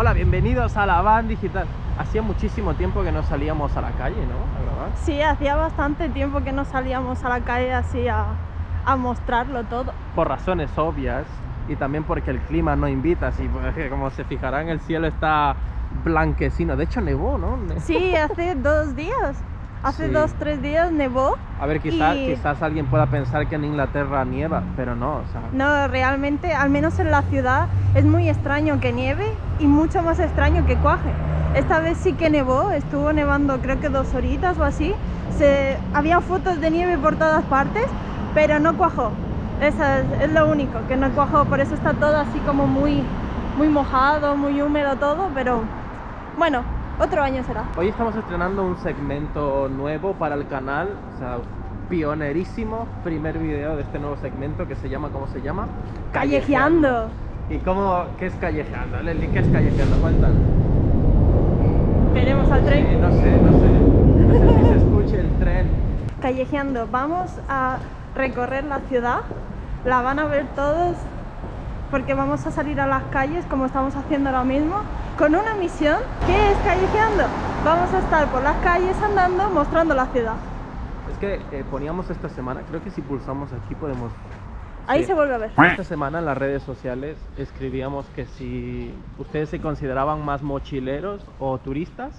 Hola, bienvenidos a la Van Digital. Hacía muchísimo tiempo que no salíamos a la calle, ¿no? ¿La verdad? Sí, hacía bastante tiempo que no salíamos a la calle así a mostrarlo todo. Por razones obvias y también porque el clima no invita, así, porque como se fijarán el cielo está blanquecino. De hecho nevó, ¿no? Sí, hace 2 días. Hace Sí. 2-3 días nevó. A ver, quizás alguien pueda pensar que en Inglaterra nieva, pero no, o sea... No, realmente, al menos en la ciudad, es muy extraño que nieve y mucho más extraño que cuaje. Esta vez sí que nevó, estuvo nevando creo que 2 horitas o así. Había fotos de nieve por todas partes, pero no cuajó. Eso es lo único, que no cuajó, por eso está todo así como muy mojado, muy húmedo todo, pero bueno, otro año será. Hoy estamos estrenando un segmento nuevo para el canal, o sea, pionerísimo, primer video de este nuevo segmento que se llama, ¿cómo se llama? Callejeando. ¿Y qué es callejeando? Leslie, ¿qué es callejeando? Cuéntanos. Veremos al tren. Sí, no sé si se escuche el tren. Callejeando, vamos a recorrer la ciudad, la van a ver todos porque vamos a salir a las calles como estamos haciendo ahora mismo con una misión que es callejeando. Vamos a estar por las calles andando mostrando la ciudad. Es que poníamos esta semana, creo que si pulsamos aquí podemos... Ahí sí. se vuelve a ver. Esta semana en las redes sociales escribíamos que si ustedes se consideraban más mochileros o turistas.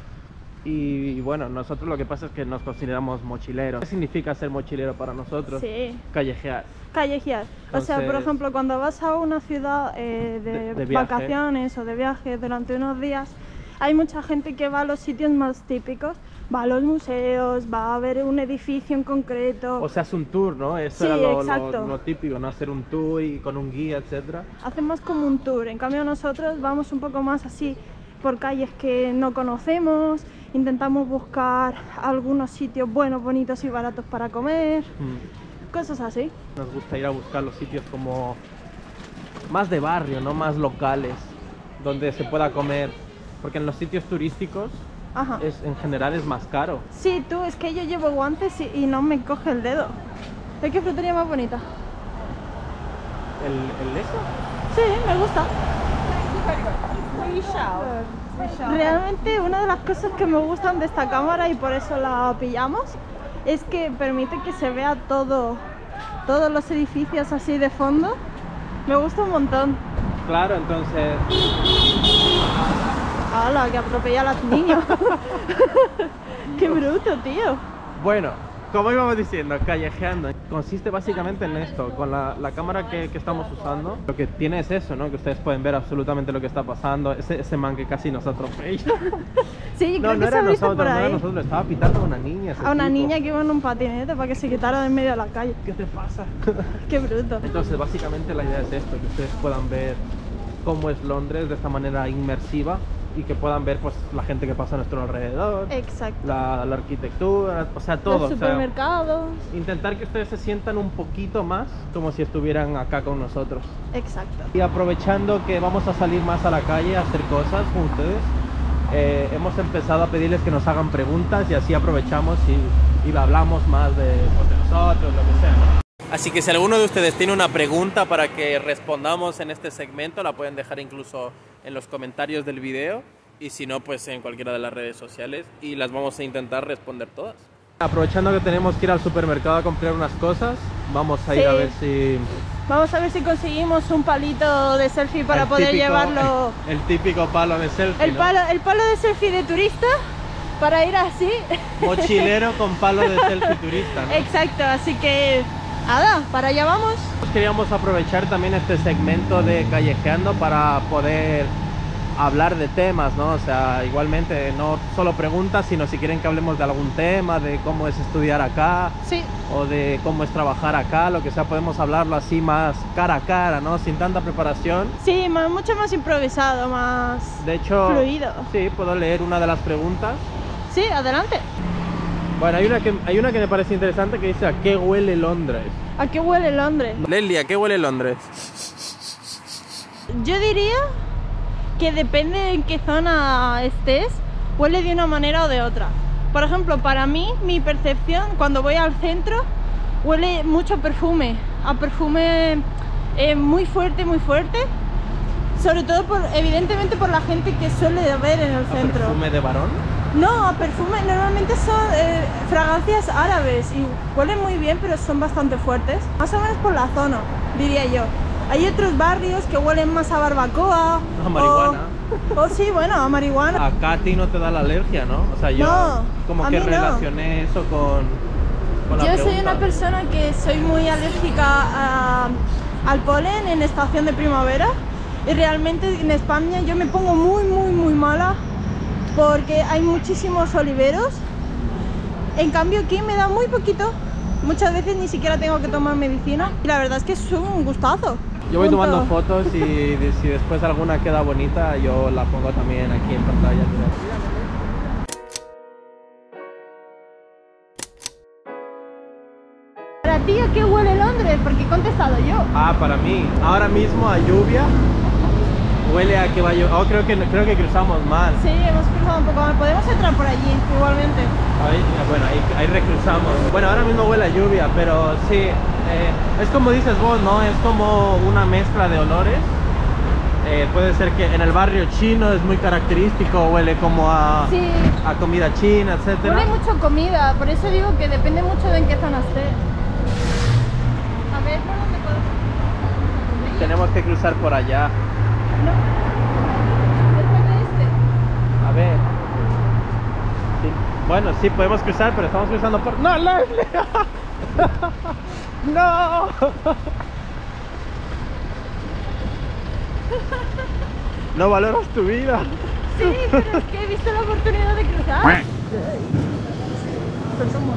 Y bueno, nosotros lo que pasa es que nos consideramos mochileros. ¿Qué significa ser mochilero para nosotros? Sí. Callejear. Callejear. O sea, por ejemplo, cuando vas a una ciudad de viaje. vacaciones o de viaje durante unos días, hay mucha gente que va a los sitios más típicos, va a los museos, va a ver un edificio en concreto. O sea, es un tour, ¿no? Eso Sí, era exacto. lo típico, ¿no? Hacer un tour y con un guía, etcétera. Hacemos como un tour, en cambio nosotros vamos un poco más así por calles que no conocemos, intentamos buscar algunos sitios buenos, bonitos y baratos para comer, cosas así. Nos gusta ir a buscar los sitios como más de barrio, ¿no? Más locales, donde se pueda comer, porque en los sitios turísticos Ajá. en general es más caro. Sí, tú, es que yo llevo guantes y no me coge el dedo. ¿De qué frutería más bonita? ¿El eso? Sí, me gusta. Realmente una de las cosas que me gustan de esta cámara y por eso la pillamos es que permite que se vea todos los edificios así de fondo. Me gusta un montón. Claro, entonces... ¡Hala! Que atropella a los niños. ¡Qué bruto, tío! Bueno, como íbamos diciendo, callejeando consiste básicamente en esto. Con la cámara que estamos usando, lo que tiene es eso, ¿no? Que ustedes pueden ver absolutamente lo que está pasando. Ese man que casi nos atropella. Sí, No, creo no que se era ha visto nosotros, por no era ahí. nosotros, estaba pitando a una niña. ese A una tipo. niña que iba en un patinete para que se quitara de en medio de la calle. ¿Qué te pasa? ¡Qué bruto! Entonces, básicamente la idea es esto, que ustedes puedan ver cómo es Londres de esta manera inmersiva y que puedan ver pues la gente que pasa a nuestro alrededor, Exacto. la arquitectura, o sea, todo. Los o sea, supermercados. intentar que ustedes se sientan un poquito más como si estuvieran acá con nosotros. Exacto. Y aprovechando que vamos a salir más a la calle a hacer cosas con ustedes, hemos empezado a pedirles que nos hagan preguntas y así aprovechamos y hablamos más de nosotros, lo que sea, ¿no? Así que si alguno de ustedes tiene una pregunta para que respondamos en este segmento, la pueden dejar incluso en los comentarios del video y si no, pues en cualquiera de las redes sociales y las vamos a intentar responder todas. Aprovechando que tenemos que ir al supermercado a comprar unas cosas, vamos a ir a ver si... Vamos a ver si conseguimos un palito de selfie para poder llevarlo. El típico palo de selfie, El ¿no? palo de selfie de turista para ir así. Mochilero con palo de selfie turista, ¿no? Exacto, así que nada, para allá vamos. Queríamos aprovechar también este segmento de callejeando para poder hablar de temas, ¿no? O sea, igualmente no solo preguntas, sino si quieren que hablemos de algún tema, de cómo es estudiar acá, Sí, o de cómo es trabajar acá, lo que sea, podemos hablarlo así más cara a cara, ¿no? Sin tanta preparación. sí, mucho más improvisado, más De hecho, fluido. sí, puedo leer una de las preguntas. Sí, adelante. Bueno, hay una que me parece interesante que dice: ¿a qué huele Londres? ¿A qué huele Londres? Leslie, ¿a qué huele Londres? Yo diría que depende en qué zona estés, huele de una manera o de otra. Por ejemplo, para mí, mi percepción cuando voy al centro, huele mucho a perfume muy fuerte, muy fuerte. Sobre todo, evidentemente, por la gente que suele haber en el centro. ¿Perfume de varón? No, perfume normalmente son fragancias árabes y huelen muy bien, pero son bastante fuertes. Más o menos por la zona, diría yo. Hay otros barrios que huelen más a barbacoa. A marihuana. O sí, bueno, a marihuana. Acá a ti no te da la alergia, ¿no? O sea, yo No, como a que mí no. relacioné eso con la Yo soy pregunta. una persona que soy muy alérgica al polen en estación de primavera. Y realmente en España yo me pongo muy mala porque hay muchísimos oliveros. En cambio aquí me da muy poquito. Muchas veces ni siquiera tengo que tomar medicina. Y la verdad es que es un gustazo. Yo voy Punto. tomando fotos y si después alguna queda bonita, yo la pongo también aquí en pantalla. ¿Para ti a qué huele Londres? Porque he contestado yo. Ah, para mí, ahora mismo a lluvia. Huele a que va a llover. Oh, creo que cruzamos mal. Sí, hemos cruzado un poco mal. Podemos entrar por allí, igualmente. Bueno, ahí recruzamos. Bueno, ahora mismo huele a lluvia, pero sí, es como dices vos, ¿no? Es como una mezcla de olores. Puede ser que en el barrio chino es muy característico, huele como a comida china, etcétera. Huele mucho comida, por eso digo que depende mucho de en qué zona esté. A ver, ¿por dónde puedo? Tenemos que cruzar por allá. No. Después de este. A ver. Sí. Bueno, sí, podemos cruzar, pero estamos cruzando por... ¡No, Leslie! ¡No! No valoras tu vida. Sí, pero es que he visto la oportunidad de cruzar. Somos.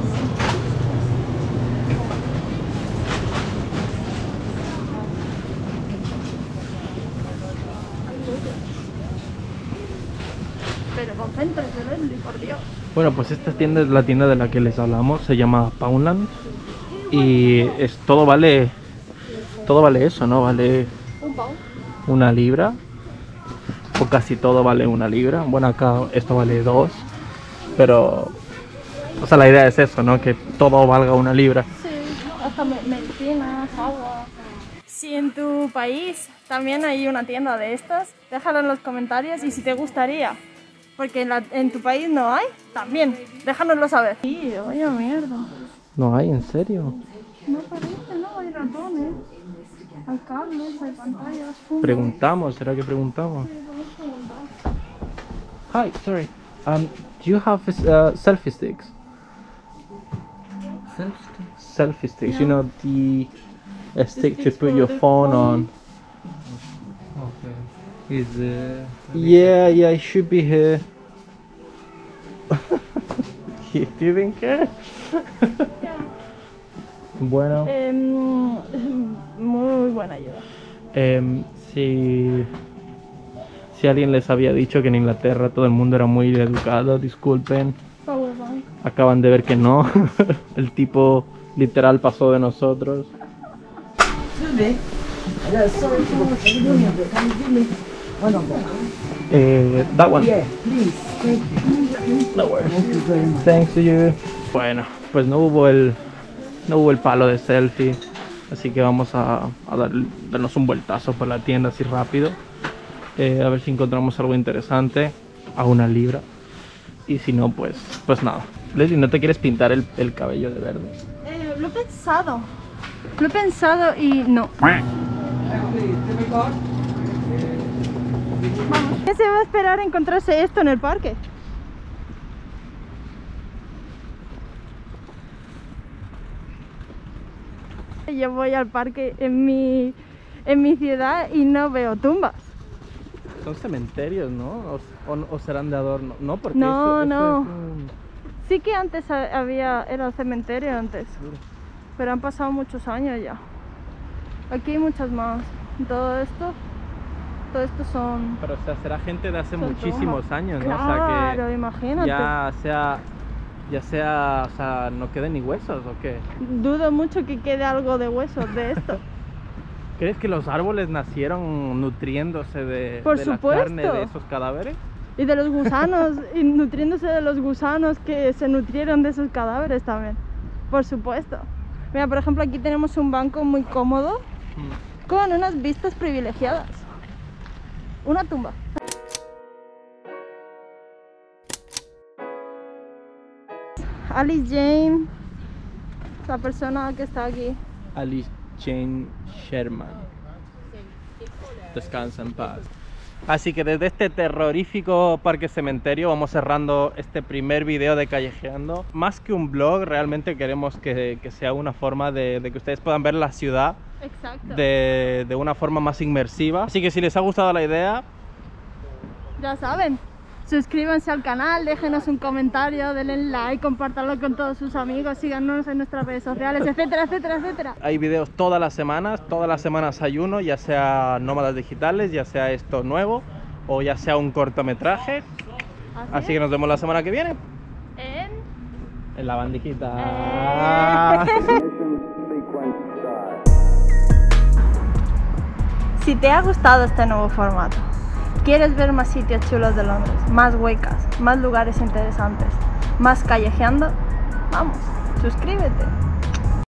Pero concéntrate, Leslie, por Dios. Bueno, pues esta tienda es la tienda de la que les hablamos, se llama Poundland. Y todo vale eso, ¿no? Vale Un pound. 1 libra. O casi todo vale 1 libra. Bueno, acá esto vale 2. Pero, o sea, la idea es eso, ¿no? Que todo valga 1 libra. Sí, hasta medicinas, agua. Si en tu país también hay una tienda de estas, déjalo en los comentarios y si te gustaría. Porque en tu país no hay, también, déjanoslo saber. Sí, vaya mierda. No hay, ¿en serio? No parece, no, hay ratones. Hay cables, hay pantallas. Preguntamos, ¿será que preguntamos? Hi, sorry. Do you have selfie sticks? Selfie sticks, you know, the stick to sticks put for your the phone phone. on. Okay. Yeah, it should be here. You didn't care? Bueno, Muy buena ayuda. si alguien les había dicho que en Inglaterra todo el mundo era muy educado, disculpen, Powerbank. acaban de ver que no. El tipo literal pasó de nosotros. Sorry for Can you give me one of them? That one. Yeah, please. Thank you. No worries. Thank you very much. Thanks to you. Bueno, pues no hubo el palo de selfie, así que vamos a darnos un vueltazo por la tienda así rápido, a ver si encontramos algo interesante a 1 libra, y si no, pues nada. Leslie, ¿no te quieres pintar el cabello de verde? Lo he pensado y no. Vamos. ¿Qué se va a esperar a encontrarse esto en el parque? Yo voy al parque en mi ciudad y no veo tumbas. Son cementerios, ¿no? O serán de adorno. No, porque No, esto no. es un... Sí que antes era cementerio antes, pero han pasado muchos años ya. Aquí hay muchas más. Todo esto son... Pero o sea, será gente de hace son muchísimos tumbas. años, ¿no? Claro, O sea, que imagínate. ya sea, o sea, no queden ni huesos, ¿o qué? Dudo mucho que quede algo de huesos de esto. ¿Crees que los árboles nacieron nutriéndose de Por la supuesto. carne de esos cadáveres? Y de los gusanos, y nutriéndose de los gusanos que se nutrieron de esos cadáveres también. Por supuesto. Mira, por ejemplo, aquí tenemos un banco muy cómodo con unas vistas privilegiadas. Mm. Pero, ¿qué se va a esperar a encontrarse esto en el parque? Pues no sé, Una tumba. Alice Jane, la persona que está aquí. Alice Jane Sherman. Descansa en paz. Así que desde este terrorífico parque cementerio vamos cerrando este primer video de Callejeando. Más que un vlog, realmente queremos que sea una forma de que ustedes puedan ver la ciudad. Exacto. De una forma más inmersiva. Así que si les ha gustado la idea, ya saben, suscríbanse al canal, déjenos un comentario, denle like, compártanlo con todos sus amigos, síganos en nuestras redes sociales, etcétera, etcétera, etcétera. hay videos todas las semanas hay uno, ya sea nómadas digitales, ya sea esto nuevo o ya sea un cortometraje. Así que nos vemos la semana que viene en la bandijita. Si te ha gustado este nuevo formato, quieres ver más sitios chulos de Londres, más huecas, más lugares interesantes, más callejeando, vamos, suscríbete.